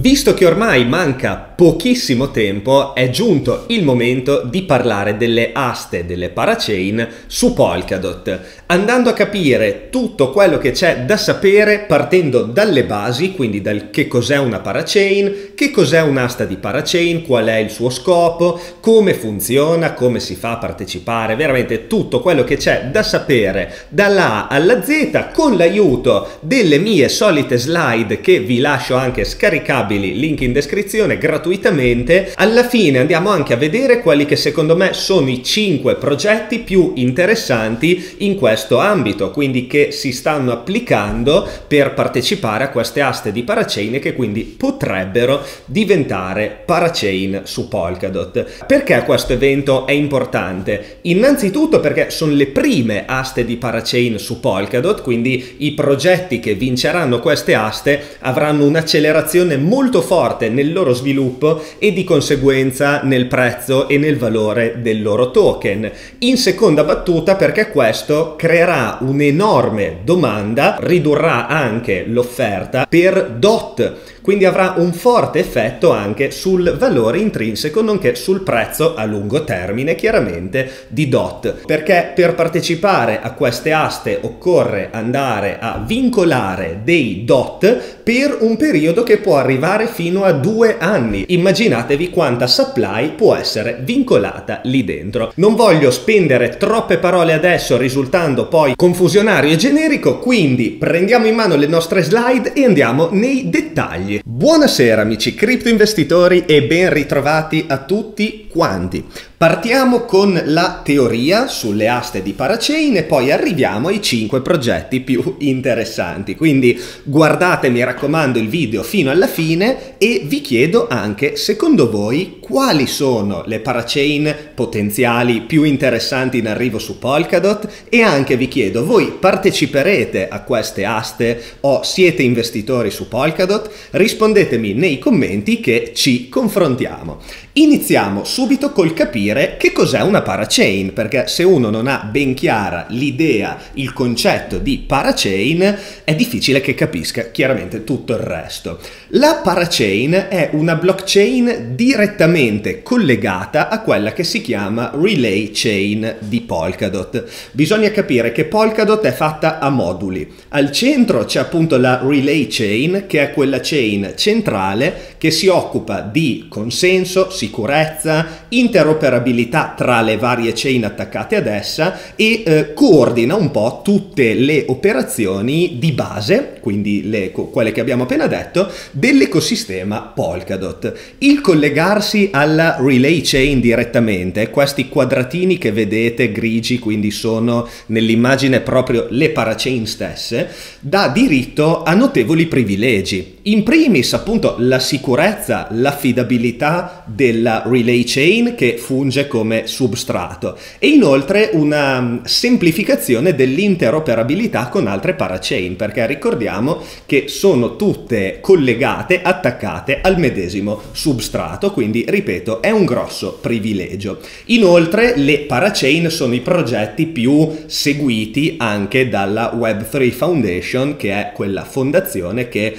Visto che ormai manca pochissimo tempo, è giunto il momento di parlare delle aste delle parachain su Polkadot, andando a capire tutto quello che c'è da sapere partendo dalle basi, quindi dal che cos'è una parachain, che cos'è un'asta di parachain, qual è il suo scopo, come funziona, come si fa a partecipare, veramente tutto quello che c'è da sapere dalla A alla Z, con l'aiuto delle mie solite slide che vi lascio anche scaricabili, link in descrizione, gratuitamente. Alla fine andiamo anche a vedere quelli che secondo me sono i 5 progetti più interessanti in questo ambito, quindi che si stanno applicando per partecipare a queste aste di parachain e che quindi potrebbero diventare parachain su Polkadot. Perché questo evento è importante? Innanzitutto perché sono le prime aste di parachain su Polkadot, quindi i progetti che vinceranno queste aste avranno un'accelerazione molto forte nel loro sviluppo e di conseguenza nel prezzo e nel valore del loro token. In seconda battuta perché questo creerà un'enorme domanda, ridurrà anche l'offerta per DOT, quindi avrà un forte effetto anche sul valore intrinseco nonché sul prezzo a lungo termine chiaramente di DOT, perché per partecipare a queste aste occorre andare a vincolare dei DOT per un periodo che può arrivare fino a 2 anni. Immaginatevi quanta supply può essere vincolata lì dentro. Non voglio spendere troppe parole adesso risultando poi confusionario e generico, quindi prendiamo in mano le nostre slide e andiamo nei dettagli. Buonasera amici cripto investitori e ben ritrovati a tutti quanti. Partiamo con la teoria sulle aste di parachain e poi arriviamo ai 5 progetti più interessanti. Quindi guardate, mi raccomando, il video fino alla fine e vi chiedo anche, secondo voi, quali sono le parachain potenziali più interessanti in arrivo su Polkadot, e anche vi chiedo, voi parteciperete a queste aste o siete investitori su Polkadot? Rispondetemi nei commenti che ci confrontiamo. Iniziamo subito col capire che cos'è una parachain, perché se uno non ha ben chiara l'idea, il concetto di parachain, è difficile che capisca chiaramente tutto il resto. La parachain è una blockchain direttamente collegata a quella che si chiama relay chain di Polkadot. Bisogna capire che Polkadot è fatta a moduli. Al centro c'è appunto la relay chain, che è quella chain centrale che si occupa di consenso, sicurezza, interoperabilità tra le varie chain attaccate ad essa e coordina un po' tutte le operazioni di base, quindi quelle che abbiamo appena detto, dell'ecosistema Polkadot. Il collegarsi alla relay chain direttamente, questi quadratini che vedete grigi, quindi sono nell'immagine proprio le parachain stesse, dà diritto a notevoli privilegi. In primis appunto la sicurezza, l'affidabilità della relay chain che funge come substrato e inoltre una semplificazione dell'interoperabilità con altre parachain, perché ricordiamo che sono tutte collegate, attaccate al medesimo substrato, quindi ripeto è un grosso privilegio. Inoltre le parachain sono i progetti più seguiti anche dalla Web3 Foundation, che è quella fondazione che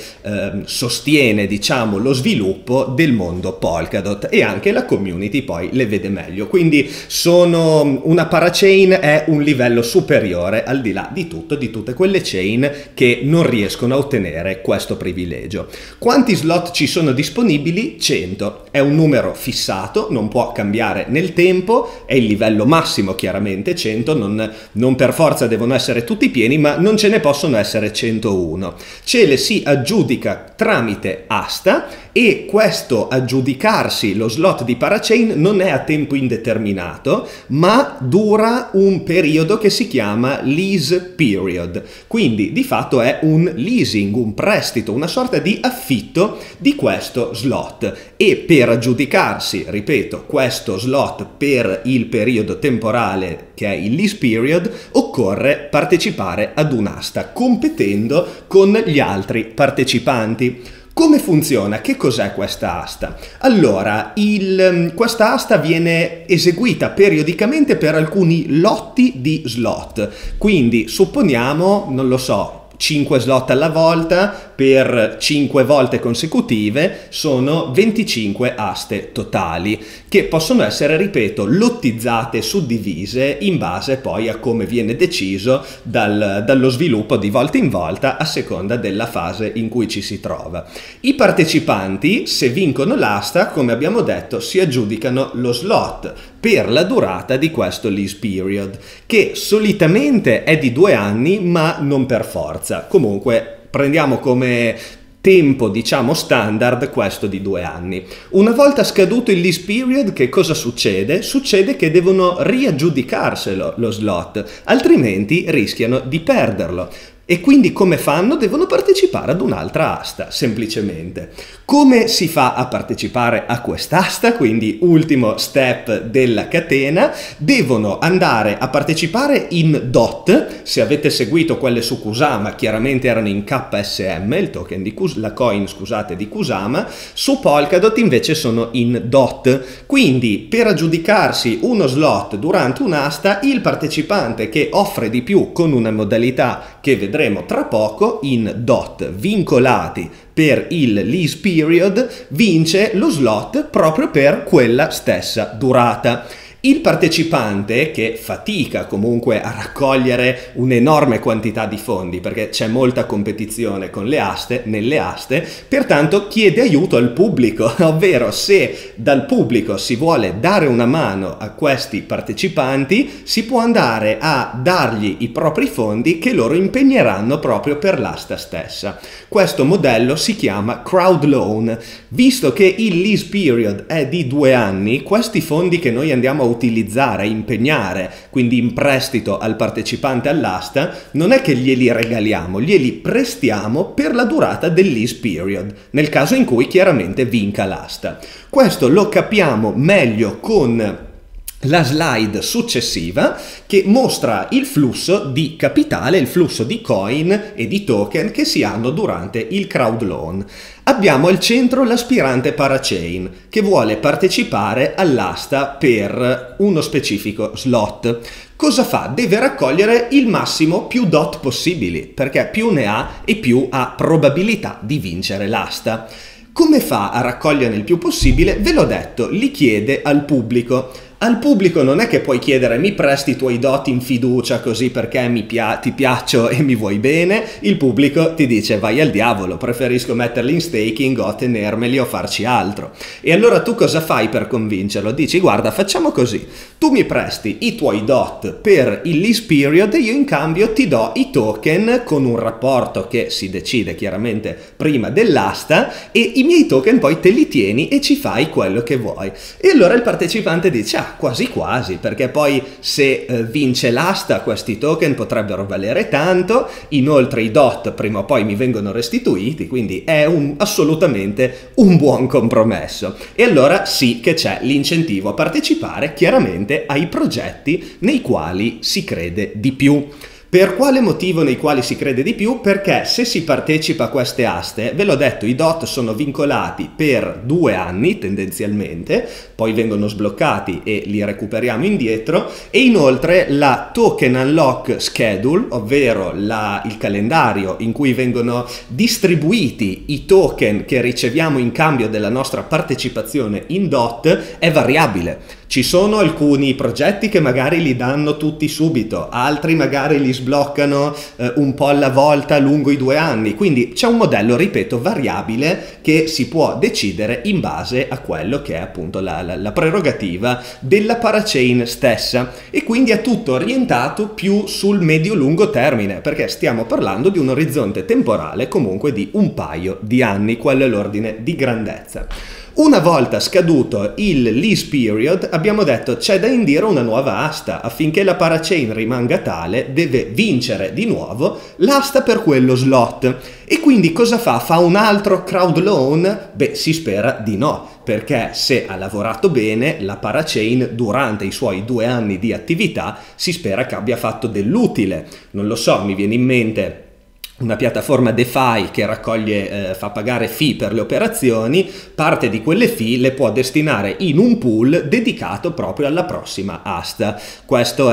sostiene diciamo lo sviluppo del mondo Polkadot, e anche la community poi le vede meglio, quindi una parachain è un livello superiore al di là di tutto, di tutte quelle chain che non riescono a ottenere questo privilegio. Quanti slot ci sono disponibili? 100, è un numero fissato, non può cambiare nel tempo, è il livello massimo chiaramente 100, non per forza devono essere tutti pieni, ma non ce ne possono essere 101. Ce le si aggiudica tramite asta e questo aggiudicarsi lo slot di parachain non è a tempo indeterminato, ma dura un periodo che si chiama lease period, quindi di fatto è un leasing, un prestito, una sorta di affitto di questo slot, e per aggiudicarsi, ripeto, questo slot per il periodo temporale che è il lease period occorre partecipare ad un'asta competendo con gli altri partecipanti. Come funziona? Che cos'è questa asta? Allora, questa asta viene eseguita periodicamente per alcuni lotti di slot, quindi supponiamo, non lo so, 5 slot alla volta per 5 volte consecutive, sono 25 aste totali che possono essere, ripeto, lottizzate, suddivise in base poi a come viene deciso dallo sviluppo di volta in volta a seconda della fase in cui ci si trova. I partecipanti, se vincono l'asta, come abbiamo detto, si aggiudicano lo slot per la durata di questo lease period, che solitamente è di 2 anni, ma non per forza. Comunque prendiamo come tempo, diciamo, standard questo di 2 anni. Una volta scaduto il lease period, che cosa succede? Succede che devono riaggiudicarselo lo slot, altrimenti rischiano di perderlo. E quindi come fanno? Devono partecipare ad un'altra asta, semplicemente. Come si fa a partecipare a quest'asta? Quindi ultimo step della catena, devono andare a partecipare in DOT. Se avete seguito quelle su Kusama, chiaramente erano in KSM, il token di la coin, scusate, di Kusama. Su Polkadot invece sono in DOT. Quindi per aggiudicarsi uno slot durante un'asta, il partecipante che offre di più con una modalità che vedremo tra poco, in DOT vincolati per il lease period, vince lo slot proprio per quella stessa durata. Il partecipante, che fatica comunque a raccogliere un'enorme quantità di fondi perché c'è molta competizione con le aste, nelle aste, pertanto chiede aiuto al pubblico, ovvero se dal pubblico si vuole dare una mano a questi partecipanti, si può andare a dargli i propri fondi che loro impegneranno proprio per l'asta stessa. Questo modello si chiama crowd loan. Visto che il lease period è di 2 anni, questi fondi che noi andiamo a utilizzare, impegnare, quindi in prestito al partecipante all'asta, non è che glieli regaliamo, glieli prestiamo per la durata del lease period, nel caso in cui chiaramente vinca l'asta. Questo lo capiamo meglio con la slide successiva, che mostra il flusso di capitale, il flusso di coin e di token che si hanno durante il crowd loan. Abbiamo al centro l'aspirante parachain che vuole partecipare all'asta per uno specifico slot. Cosa fa? Deve raccogliere il massimo più DOT possibili, perché più ne ha e più ha probabilità di vincere l'asta. Come fa a raccogliere il più possibile? Ve l'ho detto, li chiede al pubblico. Al pubblico non è che puoi chiedere mi presti i tuoi doti in fiducia così perché ti piaccio e mi vuoi bene. Il pubblico ti dice vai al diavolo, preferisco metterli in staking o tenermeli o farci altro. E allora tu cosa fai per convincerlo? Dici guarda, facciamo così, tu mi presti i tuoi dot per il lease period e io in cambio ti do i token con un rapporto che si decide chiaramente prima dell'asta e i miei token poi te li tieni e ci fai quello che vuoi. E allora il partecipante dice ah, quasi quasi, perché poi se vince l'asta questi token potrebbero valere tanto, inoltre i DOT prima o poi mi vengono restituiti, quindi è assolutamente un buon compromesso. E allora sì che c'è l'incentivo a partecipare chiaramente ai progetti nei quali si crede di più. Per quale motivo nei quali si crede di più? Perché se si partecipa a queste aste, ve l'ho detto, i DOT sono vincolati per 2 anni tendenzialmente, poi vengono sbloccati e li recuperiamo indietro, e inoltre la token unlock schedule, ovvero il calendario in cui vengono distribuiti i token che riceviamo in cambio della nostra partecipazione in DOT, è variabile. Ci sono alcuni progetti che magari li danno tutti subito, altri magari li sbloccano un po' alla volta lungo i 2 anni, quindi c'è un modello, ripeto, variabile che si può decidere in base a quello che è appunto la prerogativa della parachain stessa, e quindi è tutto orientato più sul medio-lungo termine, perché stiamo parlando di un orizzonte temporale comunque di un paio di anni, quello è l'ordine di grandezza. Una volta scaduto il lease period abbiamo detto c'è da indire una nuova asta, affinché la parachain rimanga tale deve vincere di nuovo l'asta per quello slot. E quindi cosa fa? Fa un altro crowd loan? Beh, si spera di no, perché se ha lavorato bene la parachain durante i suoi 2 anni di attività si spera che abbia fatto dell'utile. Non lo so, mi viene in mente una piattaforma DeFi che raccoglie, fa pagare fee per le operazioni, parte di quelle fee le può destinare in un pool dedicato proprio alla prossima asta. Questo è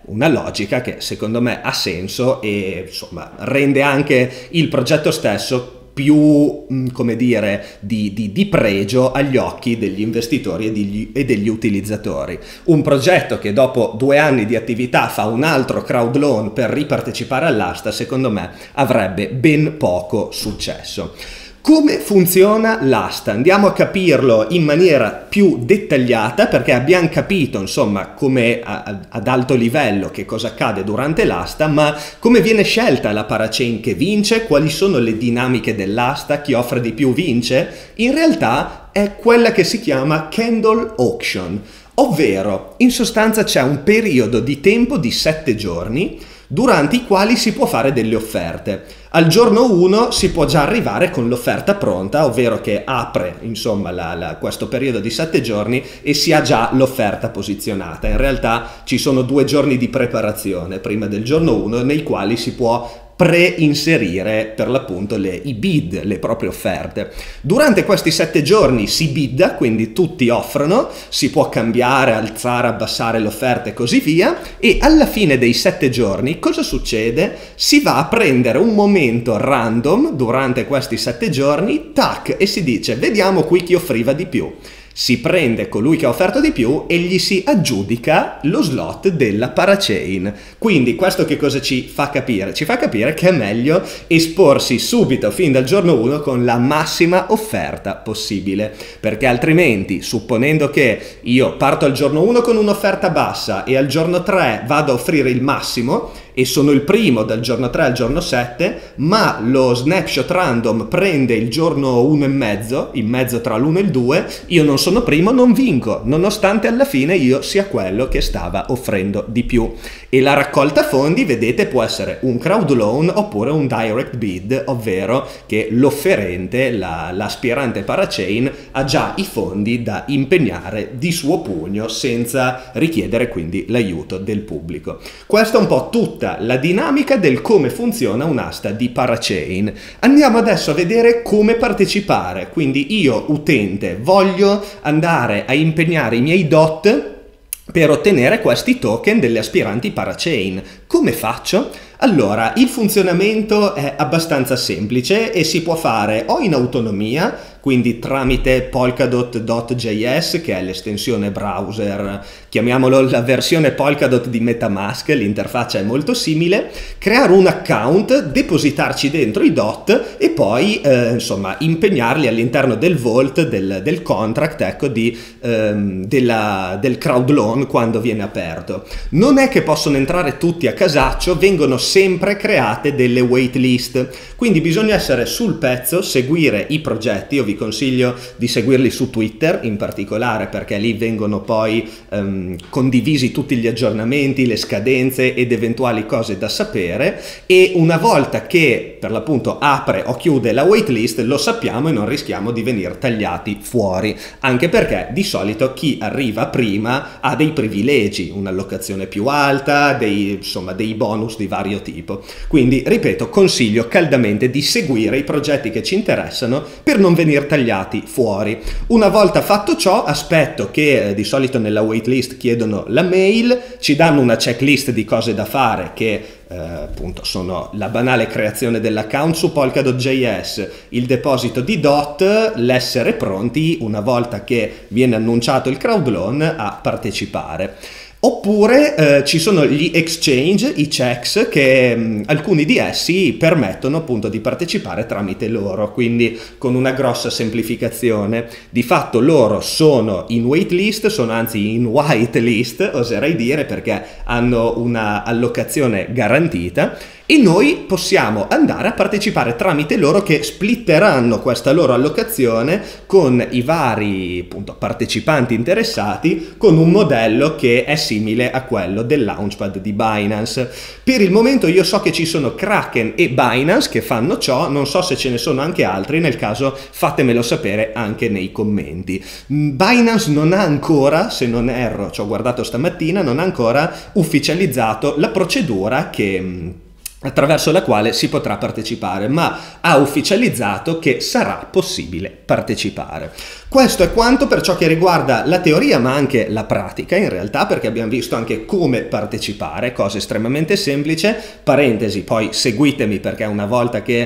una logica che secondo me ha senso e insomma rende anche il progetto stesso più, come dire, di pregio agli occhi degli investitori e degli utilizzatori. Un progetto che dopo 2 anni di attività fa un altro crowd loan per ripartecipare all'asta, secondo me avrebbe ben poco successo. Come funziona l'asta? Andiamo a capirlo in maniera più dettagliata, perché abbiamo capito insomma come ad alto livello che cosa accade durante l'asta, ma come viene scelta la parachain che vince, quali sono le dinamiche dell'asta, chi offre di più vince. In realtà è quella che si chiama candle auction, ovvero in sostanza c'è un periodo di tempo di 7 giorni durante i quali si può fare delle offerte. Al giorno 1 si può già arrivare con l'offerta pronta, ovvero che apre insomma questo periodo di 7 giorni e si ha già l'offerta posizionata. In realtà ci sono 2 giorni di preparazione prima del giorno 1 nei quali si può pre-inserire per l'appunto i bid, le proprie offerte. Durante questi 7 giorni si bidda, quindi tutti offrono, si può cambiare, alzare, abbassare l'offerta e così via, e alla fine dei 7 giorni cosa succede? Si va a prendere un momento random durante questi 7 giorni, tac, e si dice vediamo qui chi offriva di più. Si prende colui che ha offerto di più e gli si aggiudica lo slot della parachain. Quindi questo che cosa ci fa capire? Ci fa capire che è meglio esporsi subito, fin dal giorno 1, con la massima offerta possibile, perché altrimenti, supponendo che io parto al giorno 1 con un'offerta bassa e al giorno 3 vado a offrire il massimo, e sono il primo dal giorno 3 al giorno 7, ma lo snapshot random prende il giorno 1 e mezzo, in mezzo tra l'1 e il 2, io non sono primo, non vinco, nonostante alla fine io sia quello che stava offrendo di più. E la raccolta fondi, vedete, può essere un crowd loan oppure un direct bid, ovvero che l'offerente, l'aspirante parachain, ha già i fondi da impegnare di suo pugno senza richiedere quindi l'aiuto del pubblico. Questa è un po' tutta la dinamica del come funziona un'asta di parachain. Andiamo adesso a vedere come partecipare. Quindi io, utente, voglio andare a impegnare i miei DOT per ottenere questi token delle aspiranti parachain. Come faccio? Allora, il funzionamento è abbastanza semplice e si può fare o in autonomia, quindi tramite Polkadot.js, che è l'estensione browser, chiamiamolo la versione Polkadot di MetaMask, l'interfaccia è molto simile, creare un account, depositarci dentro i DOT e poi insomma impegnarli all'interno del vault, del contract, ecco, del crowd loan quando viene aperto. Non è che possono entrare tutti a casaccio, vengono sempre create delle waitlist, quindi bisogna essere sul pezzo, seguire i progetti. Io vi consiglio di seguirli su Twitter in particolare, perché lì vengono poi condivisi tutti gli aggiornamenti, le scadenze ed eventuali cose da sapere, e una volta che per l'appunto apre o chiude la waitlist lo sappiamo e non rischiamo di venire tagliati fuori, anche perché di solito chi arriva prima ha dei privilegi, un'allocazione più alta, insomma dei bonus di vario tipo. Quindi ripeto, consiglio caldamente di seguire i progetti che ci interessano per non venire tagliati fuori. Una volta fatto ciò, aspetto che di solito nella waitlist chiedono la mail, ci danno una checklist di cose da fare che appunto sono la banale creazione dell'account su Polkadot.js, il deposito di DOT, l'essere pronti una volta che viene annunciato il crowd loan a partecipare. Oppure ci sono gli exchange, i checks, che alcuni di essi permettono appunto di partecipare tramite loro, quindi con una grossa semplificazione. Di fatto loro sono in waitlist, sono anzi in whitelist, oserei dire, perché hanno una allocazione garantita, e noi possiamo andare a partecipare tramite loro, che splitteranno questa loro allocazione con i vari appunto partecipanti interessati, con un modello che è simile a quello del Launchpad di Binance. Per il momento io so che ci sono Kraken e Binance che fanno ciò, non so se ce ne sono anche altri, nel caso fatemelo sapere anche nei commenti. Binance non ha ancora, se non erro, ci ho guardato stamattina, non ha ancora ufficializzato la procedura che attraverso la quale si potrà partecipare, ma ha ufficializzato che sarà possibile partecipare. Questo è quanto per ciò che riguarda la teoria, ma anche la pratica in realtà, perché abbiamo visto anche come partecipare, cosa estremamente semplice. Parentesi, poi seguitemi, perché una volta che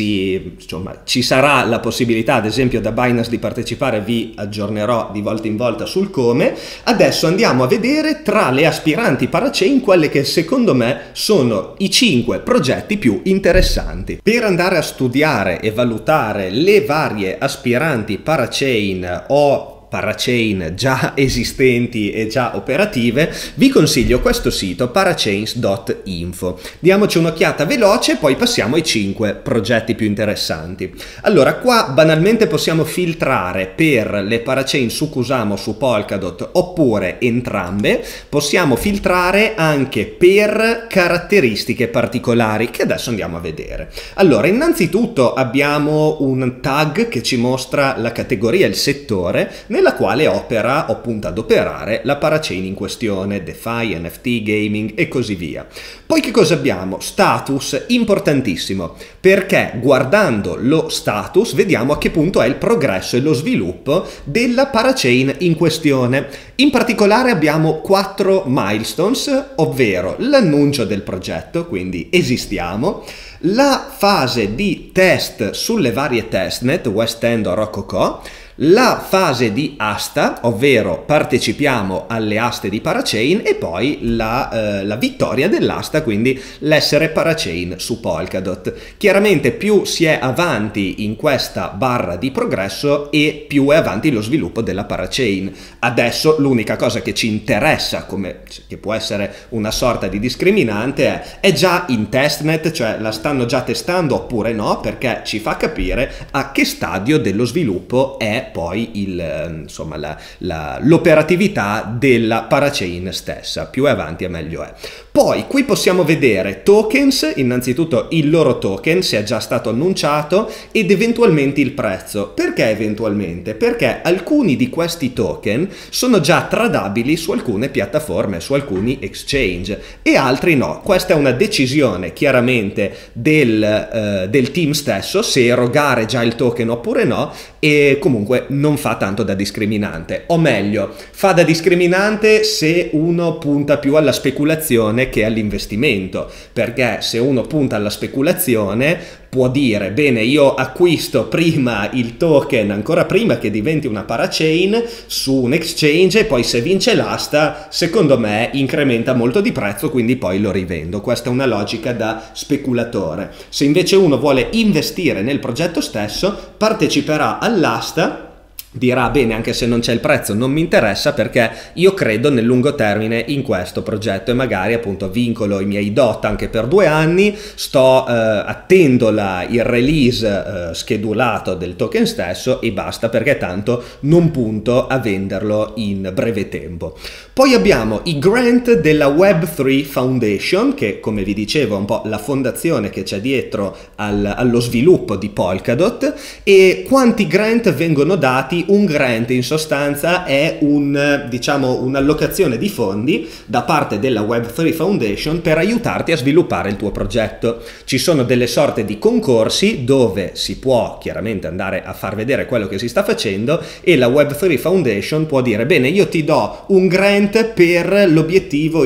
ci sarà la possibilità, ad esempio da Binance, di partecipare, vi aggiornerò di volta in volta sul come. Adesso andiamo a vedere tra le aspiranti parachain quelle che secondo me sono i 5 progetti più interessanti. Per andare a studiare e valutare le varie aspiranti parachain o parachain già esistenti e già operative, vi consiglio questo sito parachains.info. Diamoci un'occhiata veloce, poi passiamo ai 5 progetti più interessanti. Allora, qua banalmente possiamo filtrare per le parachain su Kusama o su Polkadot, oppure entrambe. Possiamo filtrare anche per caratteristiche particolari, che adesso andiamo a vedere. Allora, innanzitutto abbiamo un tag che ci mostra la categoria, il settore, nella quale opera o punta ad operare la parachain in questione, DeFi, NFT, gaming e così via. Poi che cosa abbiamo? Status, importantissimo, perché guardando lo status vediamo a che punto è il progresso e lo sviluppo della parachain in questione. In particolare abbiamo 4 milestones, ovvero l'annuncio del progetto, quindi esistiamo, la fase di test sulle varie testnet, West End o Rococo, la fase di asta, ovvero partecipiamo alle aste di parachain, e poi la vittoria dell'asta, quindi l'essere parachain su Polkadot. Chiaramente più si è avanti in questa barra di progresso e più è avanti lo sviluppo della parachain. Adesso l'unica cosa che ci interessa, che può essere una sorta di discriminante, è già in testnet, cioè la stanno già testando oppure no, perché ci fa capire a che stadio dello sviluppo è poi l'operatività della parachain stessa. Più è avanti e meglio è. Poi qui possiamo vedere tokens, innanzitutto il loro token, se è già stato annunciato, ed eventualmente il prezzo. Perché eventualmente? Perché alcuni di questi token sono già tradabili su alcune piattaforme, su alcuni exchange, e altri no. Questa è una decisione chiaramente del team stesso, se erogare già il token oppure no, e comunque non fa tanto da discriminante, o meglio, fa da discriminante se uno punta più alla speculazione che all'investimento, perché se uno punta alla speculazione può dire, bene, io acquisto prima il token ancora prima che diventi una parachain su un exchange, e poi se vince l'asta, secondo me incrementa molto di prezzo, quindi poi lo rivendo. Questa è una logica da speculatore. Se invece uno vuole investire nel progetto stesso, parteciperà all'asta, dirà, bene, anche se non c'è il prezzo non mi interessa, perché io credo nel lungo termine in questo progetto, e magari appunto vincolo i miei DOT anche per 2 anni, attendo il release schedulato del token stesso e basta, perché tanto non punto a venderlo in breve tempo. Poi abbiamo i grant della Web3 Foundation, che come vi dicevo è un po' la fondazione che c'è dietro allo sviluppo di Polkadot. E quanti grant vengono dati? Un grant in sostanza è un'allocazione di fondi da parte della Web3 Foundation per aiutarti a sviluppare il tuo progetto. Ci sono delle sorte di concorsi dove si può chiaramente andare a far vedere quello che si sta facendo, e la Web3 Foundation può dire, bene, io ti do un grant per l'obiettivo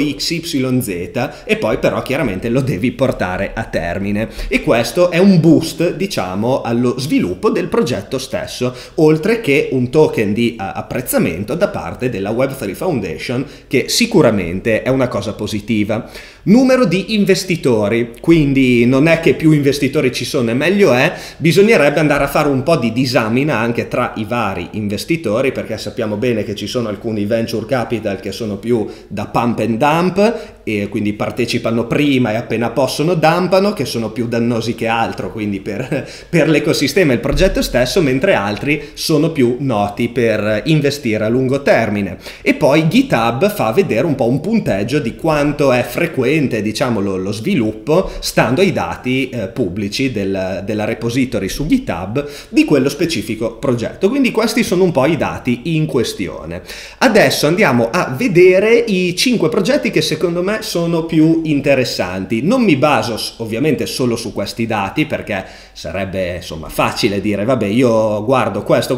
XYZ, e poi però chiaramente lo devi portare a termine, e questo è un boost, diciamo, allo sviluppo del progetto stesso, oltre che un token di apprezzamento da parte della Web3 Foundation, che sicuramente è una cosa positiva. Numero di investitori, quindi non è che più investitori ci sono e meglio è, bisognerebbe andare a fare un po' di disamina anche tra i vari investitori, perché sappiamo bene che ci sono alcuni venture capital che sono più da pump and dump, e quindi partecipano prima e appena possono dumpano, che sono più dannosi che altro quindi per l'ecosistema e il progetto stesso, mentre altri sono più noti per investire a lungo termine. E poi GitHub fa vedere un po' un punteggio di quanto è frequente consente, diciamo, lo sviluppo stando ai dati pubblici della repository su GitHub di quello specifico progetto. Quindi questi sono un po' i dati in questione. Adesso andiamo a vedere i 5 progetti che secondo me sono più interessanti. Non mi baso ovviamente solo su questi dati, perché sarebbe insomma facile dire vabbè, io guardo questo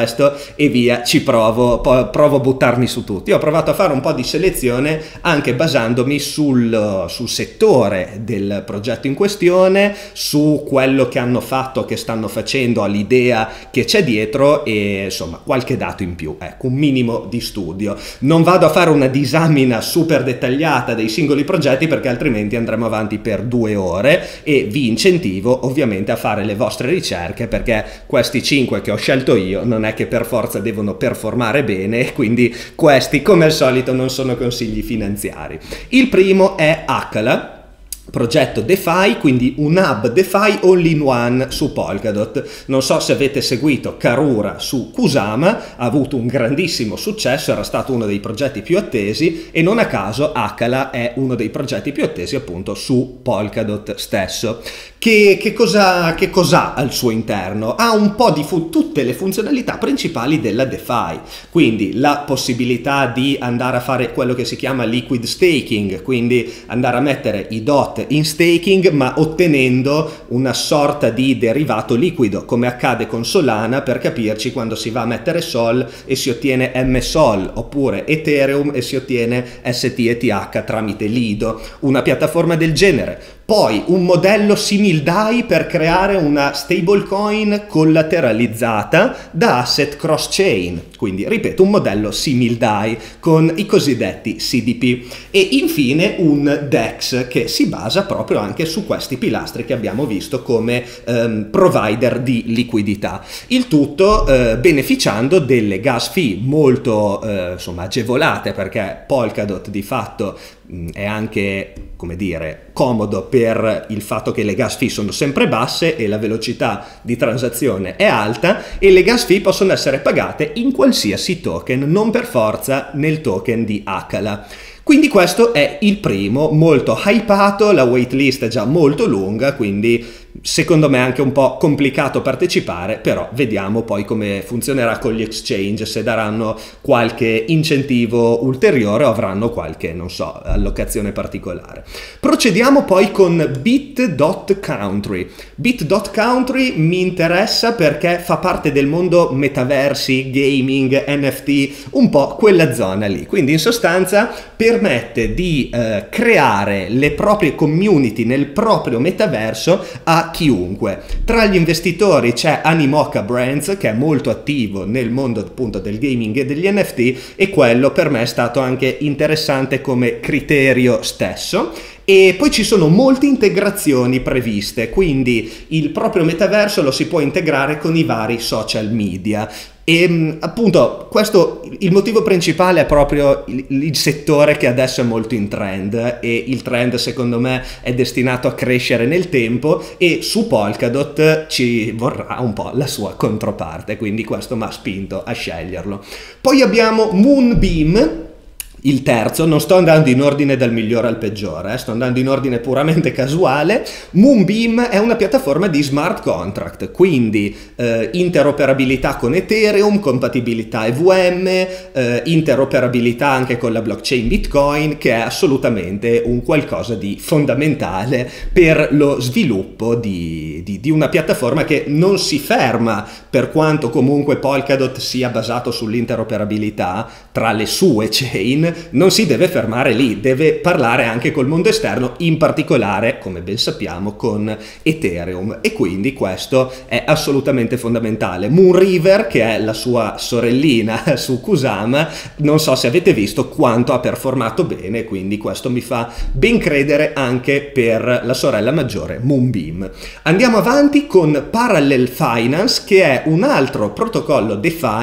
e via, ci provo a buttarmi su tutti. Io ho provato a fare un po' di selezione anche basandomi sul settore del progetto in questione, su quello che hanno fatto, che stanno facendo, all'idea che c'è dietro e insomma qualche dato in più, ecco, un minimo di studio. Non vado a fare una disamina super dettagliata dei singoli progetti, perché altrimenti andremo avanti per 2 ore, e vi incentivo ovviamente a fare le vostre ricerche, perché questi 5 che ho scelto io non è che per forza devono performare bene, quindi questi come al solito non sono consigli finanziari. Il primo è Akala, progetto DeFi, quindi un hub DeFi all-in-one su Polkadot. Non so se avete seguito Karura su Kusama, ha avuto un grandissimo successo, era stato uno dei progetti più attesi, e non a caso Akala è uno dei progetti più attesi appunto su Polkadot stesso. Che cosa ha al suo interno? Ha un po' di tutte le funzionalità principali della DeFi, quindi la possibilità di andare a fare quello che si chiama liquid staking, quindi andare a mettere i DOT in staking ma ottenendo una sorta di derivato liquido, come accade con Solana, per capirci, quando si va a mettere Sol e si ottiene MSOL, oppure Ethereum e si ottiene STETH tramite Lido, una piattaforma del genere. Poi un modello simil DAI per creare una stablecoin collateralizzata da asset cross-chain, quindi ripeto un modello simil DAI con i cosiddetti CDP, e infine un DEX che si basa proprio anche su questi pilastri che abbiamo visto come provider di liquidità, il tutto beneficiando delle gas fee molto insomma agevolate, perché Polkadot di fatto è anche, come dire, comodo per il fatto che le gas fee sono sempre basse e la velocità di transazione è alta, e le gas fee possono essere pagate in qualsiasi token, non per forza nel token di Akala. Quindi questo è il primo, molto hypato, la waitlist è già molto lunga, quindi secondo me è anche un po' complicato partecipare, però vediamo poi come funzionerà con gli exchange, se daranno qualche incentivo ulteriore o avranno qualche, non so, allocazione particolare. Procediamo poi con Bit.Country. Bit.Country mi interessa perché fa parte del mondo metaversi, gaming, NFT, un po' quella zona lì, quindi in sostanza permette di creare le proprie community nel proprio metaverso a chiunque. Tra gli investitori c'è Animoca Brands, che è molto attivo nel mondo appunto del gaming e degli NFT, e quello per me è stato anche interessante come criterio stesso. E poi ci sono molte integrazioni previste, quindi il proprio metaverso lo si può integrare con i vari social media. E appunto questo, il motivo principale è proprio il settore che adesso è molto in trend, e il trend secondo me è destinato a crescere nel tempo, e su Polkadot ci vorrà un po' la sua controparte, quindi questo mi ha spinto a sceglierlo. Poi abbiamo Moonbeam, il terzo. Non sto andando in ordine dal migliore al peggiore, sto andando in ordine puramente casuale. Moonbeam è una piattaforma di smart contract, quindi interoperabilità con Ethereum, compatibilità EVM, interoperabilità anche con la blockchain Bitcoin, che è assolutamente un qualcosa di fondamentale per lo sviluppo di una piattaforma che non si ferma, per quanto comunque Polkadot sia basato sull'interoperabilità tra le sue chain. Non si deve fermare lì, deve parlare anche col mondo esterno, in particolare, come ben sappiamo, con Ethereum, e quindi questo è assolutamente fondamentale. Moonriver, che è la sua sorellina su Kusama, non so se avete visto quanto ha performato bene, quindi questo mi fa ben credere anche per la sorella maggiore Moonbeam. Andiamo avanti con Parallel Finance, che è un altro protocollo DeFi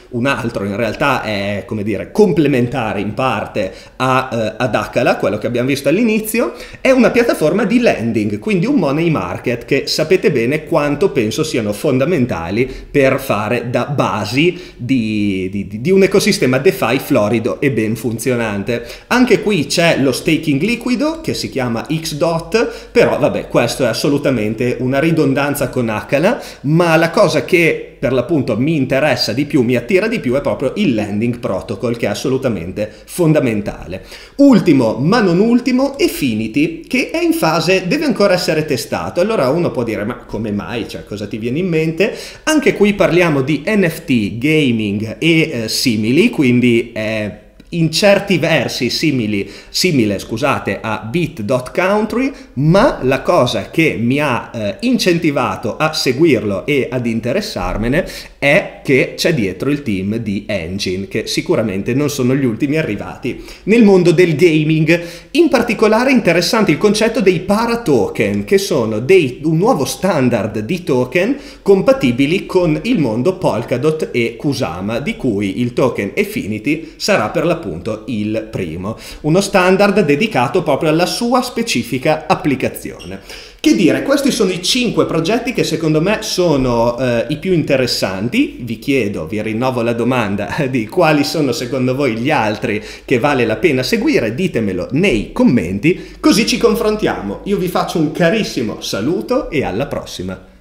un altro, in realtà è, come dire, complementare in parte ad Acala, quello che abbiamo visto all'inizio. È una piattaforma di lending, quindi un money market, che sapete bene quanto penso siano fondamentali per fare da basi di un ecosistema DeFi florido e ben funzionante. Anche qui c'è lo staking liquido che si chiama XDOT, però vabbè, questo è assolutamente una ridondanza con Acala, ma la cosa che per l'appunto mi interessa di più, mi attira di più, è proprio il lending protocol, che è assolutamente fondamentale. Ultimo ma non ultimo, Efinity, che è in fase, deve ancora essere testato. Allora uno può dire, ma come mai, cioè cosa ti viene in mente? Anche qui parliamo di NFT, gaming e simili, quindi in certi versi simile, scusate, a Bit.Country, ma la cosa che mi ha incentivato a seguirlo e ad interessarmene è che c'è dietro il team di Engine, che sicuramente non sono gli ultimi arrivati nel mondo del gaming. In particolare interessante il concetto dei paratoken, che sono un nuovo standard di token compatibili con il mondo Polkadot e Kusama, di cui il token Efinity sarà per l'appunto il primo. Uno standard dedicato proprio alla sua specifica applicazione. Che dire, questi sono i 5 progetti che secondo me sono i più interessanti. Vi rinnovo la domanda di quali sono secondo voi gli altri che vale la pena seguire, ditemelo nei commenti, così ci confrontiamo. Io vi faccio un carissimo saluto e alla prossima.